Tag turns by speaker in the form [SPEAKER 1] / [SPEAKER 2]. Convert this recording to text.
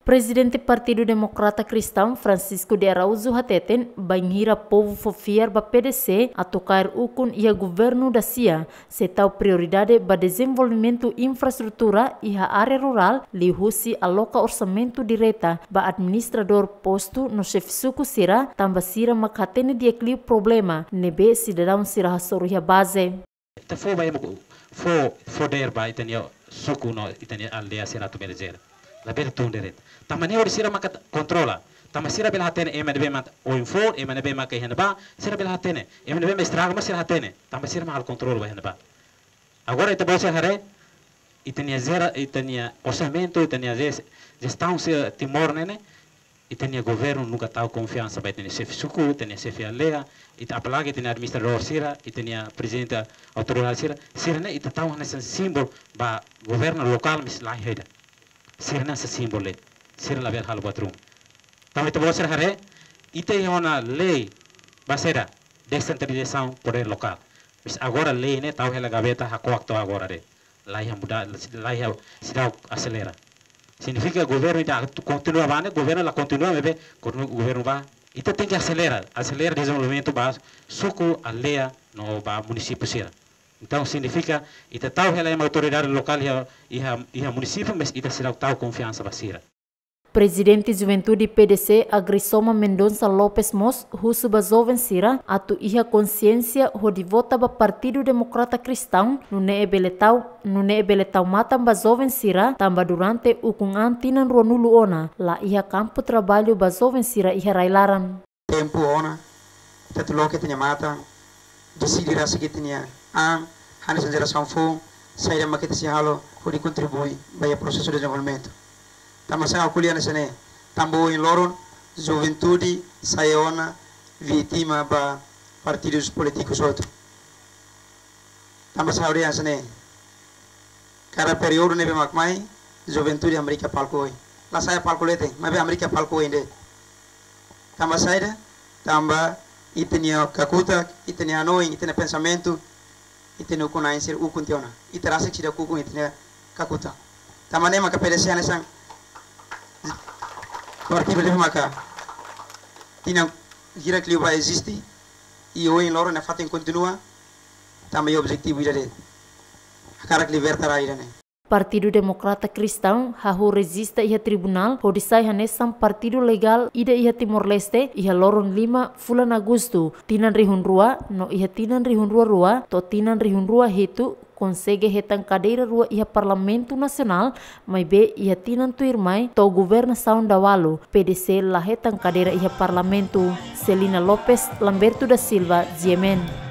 [SPEAKER 1] Presidente Partido Democrata Cristão Francisco de Araújo Hateten banhira povo fofiar ba PDC a tocar ukun e a governo da CIA setau prioridade ba desenvolvimento infraestrutura e a área rural li husi aloca orçamento direta ba administrador posto no chefe suku sira tamba sira makatene di equilíbrio problema nebe cidadão sira hasoruha base.
[SPEAKER 2] Te fo ba fo der ba itania suku no itania aldea sira tu belezera. La bela tunderet. Tamani ori sira maka controla. Tama sira bela hatene MNB mat o info MNB maka henba sira bela hatene. MNB estraga mas sira hatene. Tama sira mal control ba henba. Agora ita bolsa hare itania zera itania orçamento itania gestão se Timor nene itania governo nunca tau confiança ba itania chefe suku itania chefe alea ita apalagi itania administrador sira itania presidente autoridade sira ne ita tau nessa símbolo ba governo local mis lai heda. Sirna sa simbolo, sir la ver hal batrum. Tama ito bolsa hare, ite yona lei basera descentralização poder local. Mas agora lei ne tau hela gaveta hakuak agora re. Lai muda, lai sida acelera. Significa governo ida continua bane, governo la continua bebe, governo ba ita tem que acelerar desenvolvimento base, suco alea no ba município sira. Então significa ita tau hela autoridade local e a município, mas ita será tau confiança basira.
[SPEAKER 1] Presidente Juventude PDC Agrisoma Mendonça Lopes Mos husu ba jovem sira atu iha consciência hodi vota ba Partido Democrata Cristão no ne ebeletau matam ba jovem sira tamba durante ukung antinan ronulu ona la iha campo trabalho ba jovem sira iha railaran.
[SPEAKER 3] Tempo ona tatu loke tinha mata decidirá se que tinha a geração foi sair da se halo pode contribuir para o processo de desenvolvimento. Tama sa kuliah na sene tambo em loron juventude sayona vítima ba partidos políticos outro. Tama sa ori sene cada período nebe makmai juventude Amerika palkoi. La saya palkolete, mabe Amerika palkoi inde. Tama saida tamba itenia kakuta, itenia knowing, itenia pensamento, itenia kunai ser ukuntiona. Iterasa que kukun itenia kakuta. Tama ne maka PDC anesang Partido de Maca tinha gira que vai existir e hoje em Loro na fato continua também o objetivo ide a cara que libertará ide.
[SPEAKER 1] Partido Democrata Cristão hahu resista iha tribunal hodisai hanesam partido legal ida iha Timor-Leste iha loron 5 bulan Agosto tinan rihun rua no iha tinan rihun rua to tinan rihun rua hitu consegue hetang cadeira rua iha Parlamento Nacional mai be iha tinan tuirmai to governação da Walu PDC la hetang cadeira iha Parlamento. Celina Lopes, Lamberto da Silva, Yemen.